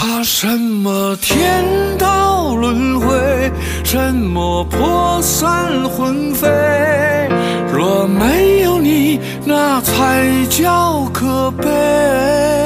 怕什么天道轮回，什么破散魂飞？若没有你，那才叫可悲。